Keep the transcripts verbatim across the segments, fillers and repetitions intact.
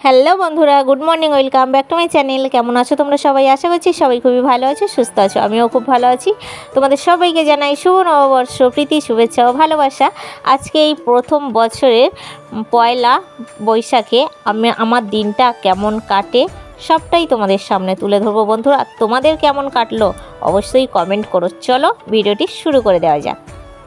Hello বন্ধুরা, good morning, welcome back to my channel. কেমন আছো তোমরা সবাই? আশা করছি সবাই খুবই ভালো আছো, সুস্থ আছো। আমিও খুব ভালো আছি। তোমাদের সবাইকে জানাই শুভ নববর্ষ, প্রীতি, শুভেচ্ছা ও ভালোবাসা। আজকে এই প্রথম বছরের পয়লা বৈশাখে আমি আমার দিনটা কেমন কাটে সবটাই তোমাদের সামনে তুলে ধরবো বন্ধুরা। তোমাদের কেমন কাটলো অবশ্যই কমেন্ট করো। চলো ভিডিওটি শুরু করে দেওয়া যাক।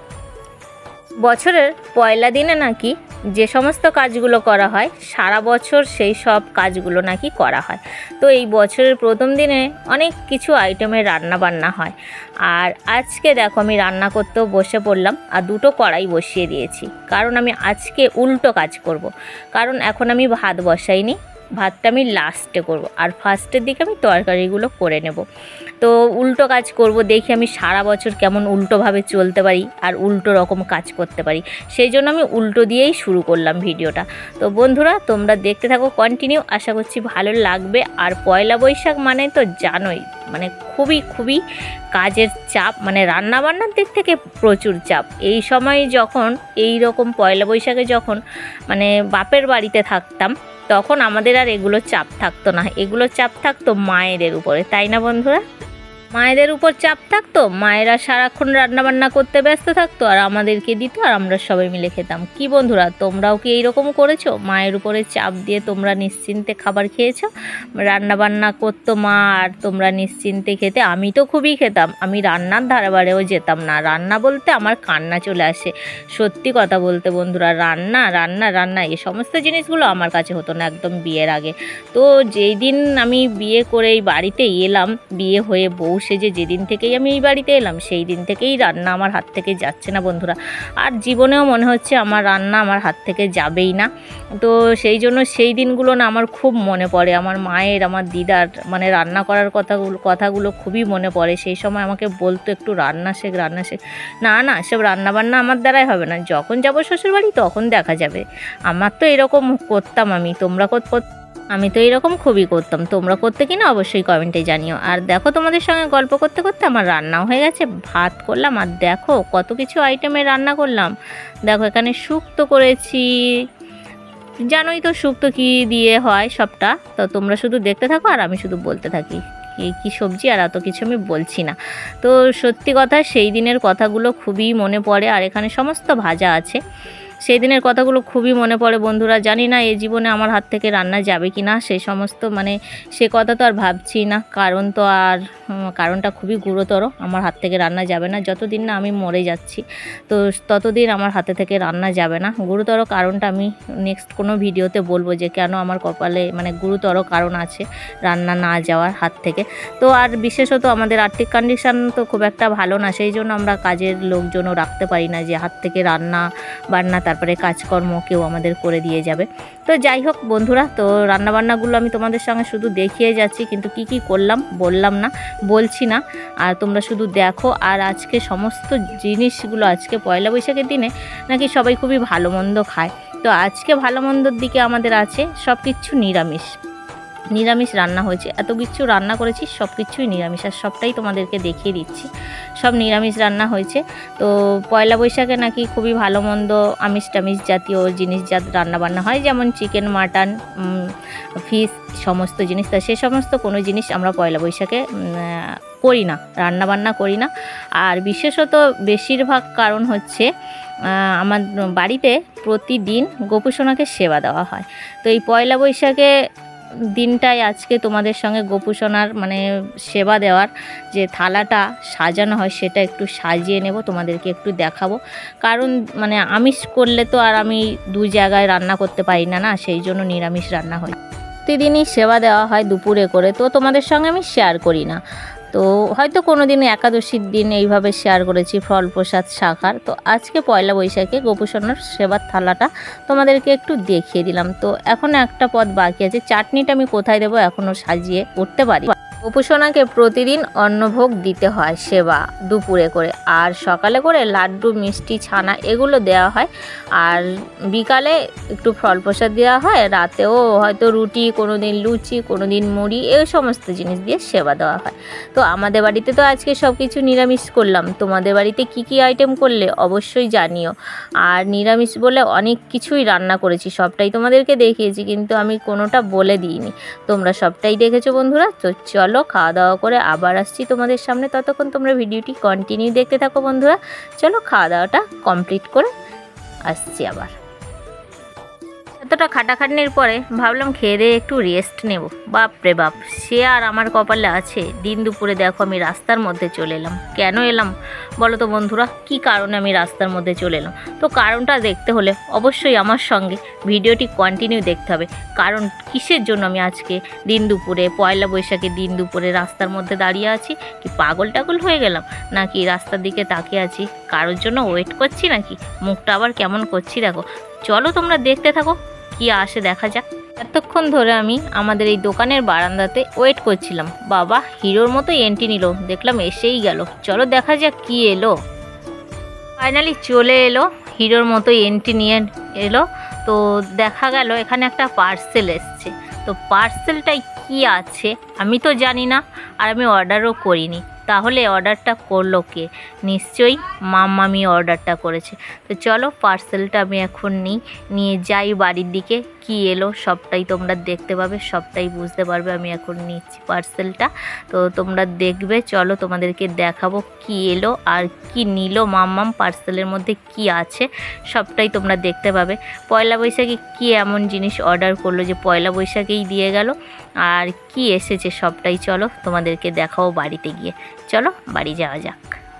বছরের পয়লা দিনে নাকি যে সমস্ত কাজগুলো করা হয় সারা বছর সেই সব কাজগুলো নাকি করা হয়। তো এই বছরের প্রথম দিনে অনেক কিছু আইটেমের রান্না বান্না হয়। আর আজকে দেখো আমি রান্না করতেও বসে পড়লাম, আর দুটো কড়াই বসিয়ে দিয়েছি, কারণ আমি আজকে উল্টো কাজ করব। কারণ এখন আমি ভাত বসাইনি, ভাতটা আমি লাস্টে করব, আর ফার্স্টের দিকে আমি তরকারিগুলো করে নেব। তো উল্টো কাজ করব, দেখি আমি সারা বছর কেমন উল্টোভাবে চলতে পারি আর উল্টো রকম কাজ করতে পারি। সেই জন্য আমি উল্টো দিয়েই শুরু করলাম ভিডিওটা। তো বন্ধুরা তোমরা দেখতে থাকো কন্টিনিউ, আশা করছি ভালো লাগবে। আর পয়লা বৈশাখ মানে তো জানোই, মানে খুবই খুবই কাজের চাপ, মানে রান্নাবান্নার দিক থেকে প্রচুর চাপ। এই সময় যখন এই রকম পয়লা বৈশাখে যখন মানে বাপের বাড়িতে থাকতাম, তখন আমাদের আর এগুলো চাপ থাকতো না, এগুলো চাপ থাকতো মায়েদের উপরে, তাই না বন্ধুরা? মায়েদের উপর চাপ থাকতো, মায়েরা সারাক্ষণ রান্নাবান্না করতে ব্যস্ত থাকতো আর আমাদেরকে দিত, আর আমরা সবাই মিলে খেতাম। কি বন্ধুরা, তোমরাও কি এইরকম করেছো? মায়ের উপরে চাপ দিয়ে তোমরা নিশ্চিন্তে খাবার খেয়েছো? রান্নাবান্না করতো মা আর তোমরা নিশ্চিন্তে খেতে। আমি তো খুবই খেতাম, আমি রান্নার ধারাবারেও যেতাম না। রান্না বলতে আমার কান্না চলে আসে, সত্যি কথা বলতে বন্ধুরা। রান্না রান্না রান্না এই সমস্ত জিনিসগুলো আমার কাছে হতো না একদম বিয়ের আগে। তো যেই দিন আমি বিয়ে করে এই বাড়িতে এলাম, বিয়ে হয়ে বউ সেজে যেদিন থেকেই আমি এই বাড়িতে এলাম, সেই দিন থেকেই রান্না আমার হাত থেকে যাচ্ছে না বন্ধুরা। আর জীবনেও মনে হচ্ছে আমার রান্না আমার হাত থেকে যাবেই না। তো সেই জন্য সেই দিনগুলো না আমার খুব মনে পড়ে, আমার মায়ের, আমার দিদার মানে রান্না করার কথাগুলো কথাগুলো খুবই মনে পড়ে। সেই সময় আমাকে বলতো একটু রান্না শেখ, রান্না শেখ। না না, সব রান্নাবান্না আমার দ্বারাই হবে না, যখন যাবো শ্বশুরবাড়ি তখন দেখা যাবে। আমার তো এরকম করতাম আমি, তোমরা কত আমি তো এরকম খুবই করতাম। তোমরা করতে কিনা অবশ্যই কমেন্টে জানিও। আর দেখো তোমাদের সঙ্গে গল্প করতে করতে আমার রান্নাও হয়ে গেছে, ভাত করলাম, আর দেখো কত কিছু আইটেমের রান্না করলাম। দেখো এখানে শুক্তো করেছি, জানোই তো শুক্তো কী দিয়ে হয় সবটা। তো তোমরা শুধু দেখতে থাকো আর আমি শুধু বলতে থাকি এই কী সবজি, আর এত কিছু আমি বলছি না। তো সত্যি কথা সেই দিনের কথাগুলো খুবই মনে পড়ে। আর এখানে সমস্ত ভাজা আছে, সেই দিনের কথাগুলো খুবই মনে পড়ে বন্ধুরা। জানি না এই জীবনে আমার হাত থেকে রান্না যাবে কি না, সেই সমস্ত মানে সে কথা তো আর ভাবছি না, কারণ তো আর কারণটা খুবই গুরুতর। আমার হাত থেকে রান্না যাবে না যতদিন না আমি মরে যাচ্ছি, তো ততদিন আমার হাতে থেকে রান্না যাবে না। গুরুতর কারণটা আমি নেক্সট কোনো ভিডিওতে বলবো, যে কেন আমার কপালে মানে গুরুতর কারণ আছে রান্না না যাওয়ার হাত থেকে। তো আর বিশেষত আমাদের আর্থিক কন্ডিশান তো খুব একটা ভালো না, সেই জন্য আমরা কাজের লোকজনও রাখতে পারি না যে হাত থেকে রান্না বান্না তারপরে কাজকর্ম কেউ আমাদের করে দিয়ে যাবে। তো যাই হোক বন্ধুরা, তো রান্নাবান্নাগুলো আমি তোমাদের সঙ্গে শুধু দেখিয়ে যাচ্ছি, কিন্তু কি কি করলাম বললাম না, বলছি না। আর তোমরা শুধু দেখো। আর আজকে সমস্ত জিনিসগুলো, আজকে পয়লা বৈশাখের দিনে নাকি সবাই খুবই ভালো মন্দ খায়। তো আজকে ভালো মন্দর দিকে আমাদের আছে সব কিছু নিরামিষ, নিরামিষ রান্না হয়েছে। এত কিছু রান্না করেছি সব কিছুই নিরামিষ, আর সবটাই তোমাদেরকে দেখিয়ে দিচ্ছি, সব নিরামিষ রান্না হয়েছে। তো পয়লা বৈশাখে নাকি খুবই ভালো মন্দ আমিষ টামিষ জাতীয় জিনিস যা রান্নাবান্না হয়, যেমন চিকেন, মাটন, ফিশ, সমস্ত জিনিস। তা সে সমস্ত কোনো জিনিস আমরা পয়লা বৈশাখে করি না, রান্নাবান্না করি না। আর বিশেষত বেশিরভাগ কারণ হচ্ছে আমার বাড়িতে প্রতিদিন গোপুসোনাকে সেবা দেওয়া হয়। তো এই পয়লা বৈশাখে দিনটায় আজকে তোমাদের সঙ্গে গোপুসোনার মানে সেবা দেওয়ার যে থালাটা সাজানো হয় সেটা একটু সাজিয়ে নেব, তোমাদেরকে একটু দেখাবো। কারণ মানে আমিষ করলে তো আর আমি দুই জায়গায় রান্না করতে পারি না, না, সেই জন্য নিরামিষ রান্না হয়। প্রতিদিনই সেবা দেওয়া হয় দুপুরে করে, তো তোমাদের সঙ্গে আমি শেয়ার করি না। তো হয়তো কোনো দিন একাদশীর দিন এইভাবে শেয়ার করেছি ফল প্রসাদ শাখার। তো আজকে পয়লা বৈশাখে গোপুসোনার সেবার থালাটা তোমাদেরকে একটু দেখিয়ে দিলাম। তো এখনও একটা পদ বাকি আছে, চাটনিটা আমি কোথায় দেবো এখনও সাজিয়ে উঠতে পারি। গোপুসোনাকে প্রতিদিন অন্নভোগ দিতে হয় সেবা দুপুরে করে, আর সকালে করে লাড্ডু মিষ্টি ছানা এগুলো দেওয়া হয়, আর বিকালে একটু ফল প্রসাদ দেওয়া হয়, রাতেও হয়তো রুটি, কোনো দিন লুচি, কোনো দিন মুড়ি, এই সমস্ত জিনিস দিয়ে সেবা দেওয়া হয়। তো আমাদের বাড়িতে তো আজকে সব কিছু নিরামিষ করলাম, তোমাদের বাড়িতে কি কি আইটেম করলে অবশ্যই জানিও। আর নিরামিষ বলে অনেক কিছুই রান্না করেছি, সবটাই তোমাদেরকে দেখিয়েছি, কিন্তু আমি কোনোটা বলে দিইনি, তোমরা সবটাই দেখেছো বন্ধুরা। তো চলো খাওয়া দাওয়া করে আবার আসছি তোমাদের সামনে, ততক্ষণ তোমরা ভিডিওটি কন্টিনিউ দেখতে থাকো বন্ধুরা। চলো খাওয়া দাওয়াটা কমপ্লিট করে আসছি আবার। এতটা খাটাখাটনির পরে ভাবলাম খেয়ে দিয়ে একটু রেস্ট নেব। বাপ রে বাপ, সে আর আমার কপালে আছে। দিন দুপুরে দেখো আমি রাস্তার মধ্যে চলে এলাম। কেন এলাম বলো তো বন্ধুরা, কি কারণে আমি রাস্তার মধ্যে চলে এলাম? তো কারণটা দেখতে হলে অবশ্যই আমার সঙ্গে ভিডিওটি কন্টিনিউ দেখতে হবে। কারণ কিসের জন্য আমি আজকে দিন দুপুরে, পয়লা বৈশাখের দিন দুপুরে রাস্তার মধ্যে দাঁড়িয়ে আছি? কি পাগল টাগল হয়ে গেলাম নাকি রাস্তার দিকে তাকিয়ে আছি? কারোর জন্য ওয়েট করছি নাকি? মুখটা আবার কেমন করছি দেখো। চলো তোমরা দেখতে থাকো, কি আসে দেখা যাক। এতক্ষণ ধরে আমি আমাদের এই দোকানের বারান্দাতে ওয়েট করছিলাম। বাবা হিরোর মতো এন্ট্রি নিল, দেখলাম এসেই গেল। চলো দেখা যাক কি এলো। ফাইনালি চলে এলো, হিরোর মতো এন্ট্রি নিয়ে এলো। তো দেখা গেল এখানে একটা পার্সেল এসছে। তো পার্সেলটাই কি আছে আমি তো জানি না, আর আমি অর্ডারও করিনি। তাহলে অর্ডারটা করলো কে? নিশ্চয়ই মাম্মামি অর্ডারটা করেছে। তো চলো পার্সেলটা আমি এখন নিই, নিয়ে যাই বাড়ির দিকে। কি এলো সবটাই তোমরা দেখতে পাবে, সবটাই বুঝতে পারবে। আমি এখন নিচ্ছি পার্সেলটা, তো তোমরা দেখবে। চলো তোমাদেরকে দেখাবো কি এলো আর কি নিল মাম্মাম, পার্সেলের মধ্যে কি আছে সবটাই তোমরা দেখতে পাবে। পয়লা বৈশাখে কি এমন জিনিস অর্ডার করলো যে পয়লা বৈশাখেই দিয়ে গেল, আর কি এসেছে সবটাই চলো তোমাদেরকে দেখাও বাড়িতে গিয়ে। চলো বাড়ি যাওয়া যাক।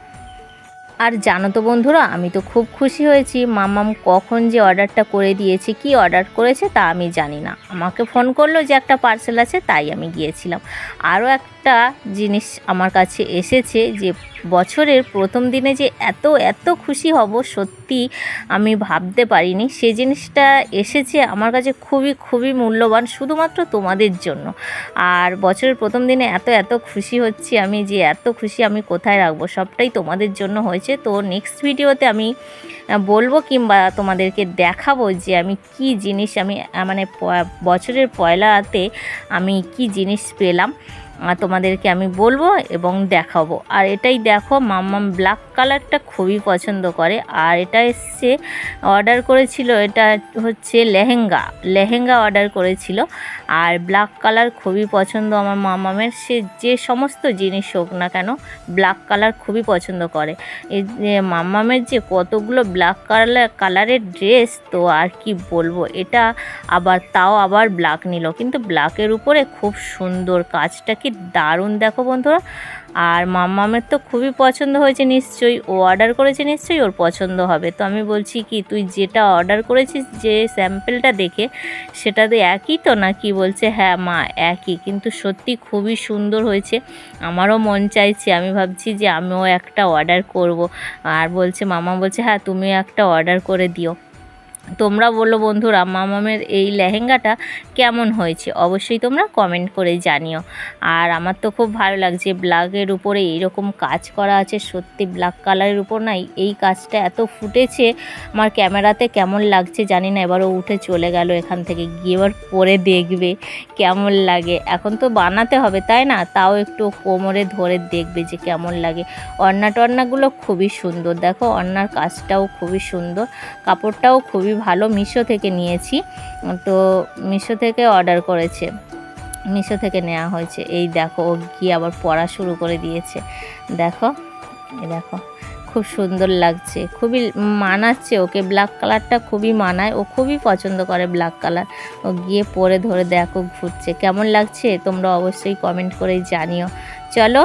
আর জানো তো বন্ধুরা, আমি তো খুব খুশি হয়েছি। মাম্মাম কখন যে অর্ডারটা করে দিয়েছে, কি অর্ডার করেছে তা আমি জানি না। আমাকে ফোন করলো যে একটা পার্সেল আছে, তাই আমি গিয়েছিলাম। আরও একটা জিনিস আমার কাছে এসেছে, যে বছরের প্রথম দিনে যে এত এত খুশি হব সত্যি আমি ভাবতে পারিনি। সে জিনিসটা এসেছে আমার কাছে খুবই খুবই মূল্যবান, শুধুমাত্র তোমাদের জন্য। আর বছরের প্রথম দিনে এত এত খুশি হচ্ছি আমি, যে এত খুশি আমি কোথায় রাখবো, সবটাই তোমাদের জন্য হয়েছে। তো নেক্সট ভিডিওতে আমি বলবো কিংবা তোমাদেরকে দেখাবো যে আমি কি জিনিস, আমি মানে বছরের পয়লাতে আমি কি জিনিস পেলাম তোমাদেরকে আমি বলবো এবং দেখাবো। আর এটাই দেখো, মাম্মাম ব্ল্যাক কালারটা খুবই পছন্দ করে। আর এটা এসছে, অর্ডার করেছিল, এটা হচ্ছে লেহেঙ্গা লেহেঙ্গা অর্ডার করেছিল। আর ব্ল্যাক কালার খুবই পছন্দ আমার মাম্মামের। সে যে সমস্ত জিনিস হোক না কেন ব্ল্যাক কালার খুবই পছন্দ করে। এই যে মাম্মামের যে কতগুলো ব্ল্যাক কালার কালারের ড্রেস, তো আর কি বলবো। এটা আবার তাও আবার ব্ল্যাক নিল, কিন্তু ব্ল্যাকের উপরে খুব সুন্দর কাজটা, কি দারুণ দেখো বন্ধুরা। আর মাম্মামের তো খুবই পছন্দ হয়েছে, নিশ্চয়ই ও অর্ডার করেছে, নিশ্চয়ই ওর পছন্দ হবে। তো আমি বলছি কি, তুই যেটা অর্ডার করেছিস যে স্যাম্পেলটা দেখে, সেটা তো একই তো না? কি বলছে হ্যাঁ মা একই, কিন্তু সত্যি খুবই সুন্দর হয়েছে। আমারও মন চাইছে, আমি ভাবছি যে আমিও একটা অর্ডার করব। আর বলছে মামা বলছে হ্যাঁ তুমিও একটা অর্ডার করে দিও। তোমরা বলো বন্ধুরা মামামের এই লেহেঙ্গাটা কেমন হয়েছে, অবশ্যই তোমরা কমেন্ট করে জানিও। আর আমার তো খুব ভালো লাগছে, ব্ল্যাকের উপরে এইরকম কাজ করা আছে, সত্যি ব্ল্যাক কালারের উপর না এই কাজটা এত ফুটেছে। আমার ক্যামেরাতে কেমন লাগছে জানি না, এবারও উঠে চলে গেল এখান থেকে, গিয়ে এবার পরে দেখবে কেমন লাগে। এখন তো বানাতে হবে তাই না, তাও একটু কোমরে ধরে দেখবে যে কেমন লাগে। ওড়না টড়নাগুলো খুবই সুন্দর, দেখো ওড়নার কাজটাও খুবই সুন্দর, কাপড়টাও খুবই ভালো। মিশো থেকে নিয়েছি, তো মিশো থেকে অর্ডার করেছে, মিশো থেকে নেওয়া হয়েছে। এই দেখো ও গিয়ে আবার পড়া শুরু করে দিয়েছে, দেখো এই দেখো খুব সুন্দর লাগছে, খুবই মানাচ্ছে ওকে। ব্ল্যাক কালারটা খুবই মানায়, ও খুবই পছন্দ করে ব্ল্যাক কালার। ও গিয়ে পরে ধরে দেখো ঘুরছে, কেমন লাগছে তোমরা অবশ্যই কমেন্ট করে জানিও। চলো,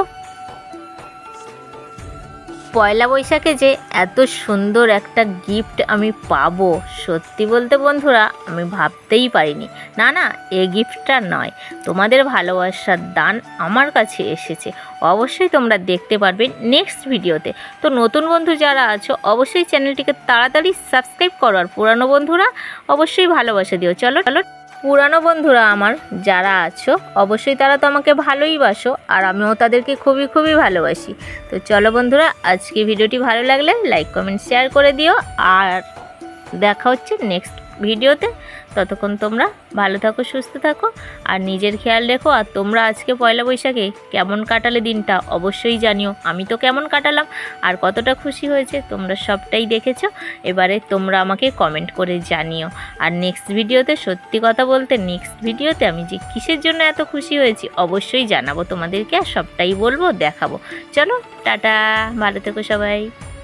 পয়লা বৈশাখে যে এত সুন্দর একটা গিফট আমি পাবো, সত্যি বলতে বন্ধুরা আমি ভাবতেই পারিনি। না না, এই গিফটটা নয়, তোমাদের ভালোবাসার দান আমার কাছে এসেছে। অবশ্যই তোমরা দেখতে পারবে নেক্সট ভিডিওতে। তো নতুন বন্ধু যারা আছো অবশ্যই চ্যানেলটিকে তাড়াতাড়ি সাবস্ক্রাইব করো, আর পুরানো বন্ধুরা অবশ্যই ভালোবাসা দিও। চলো চলো। পুরানো বন্ধুরা আমার যারা আছো অবশ্যই তারা তো আমাকে ভালোই বাসো, আর আমিও তাদেরকে খুবই খুবই ভালোবাসি। তো চলো বন্ধুরা, আজকে ভিডিওটি ভালো লাগলে লাইক কমেন্ট শেয়ার করে দিও, আর দেখা হচ্ছে নেক্সট ভিডিওতে। ততক্ষণ তোমরা ভালো থাকো, সুস্থ থাকো, আর নিজের খেয়াল রেখো। আর তোমরা আজকে পয়লা বৈশাখে কেমন কাটালে দিনটা অবশ্যই জানিও। আমি তো কেমন কাটালাম আর কতটা খুশি হয়েছে তোমরা সবটাই দেখেছো। এবারে তোমরা আমাকে কমেন্ট করে জানিও। আর নেক্সট ভিডিওতে, সত্যি কথা বলতে নেক্সট ভিডিওতে আমি যে কিসের জন্য এত খুশি হয়েছি অবশ্যই জানাবো তোমাদেরকে, আর সবটাই বলবো, দেখাবো। চলো টাটা, ভালো থেকো সবাই।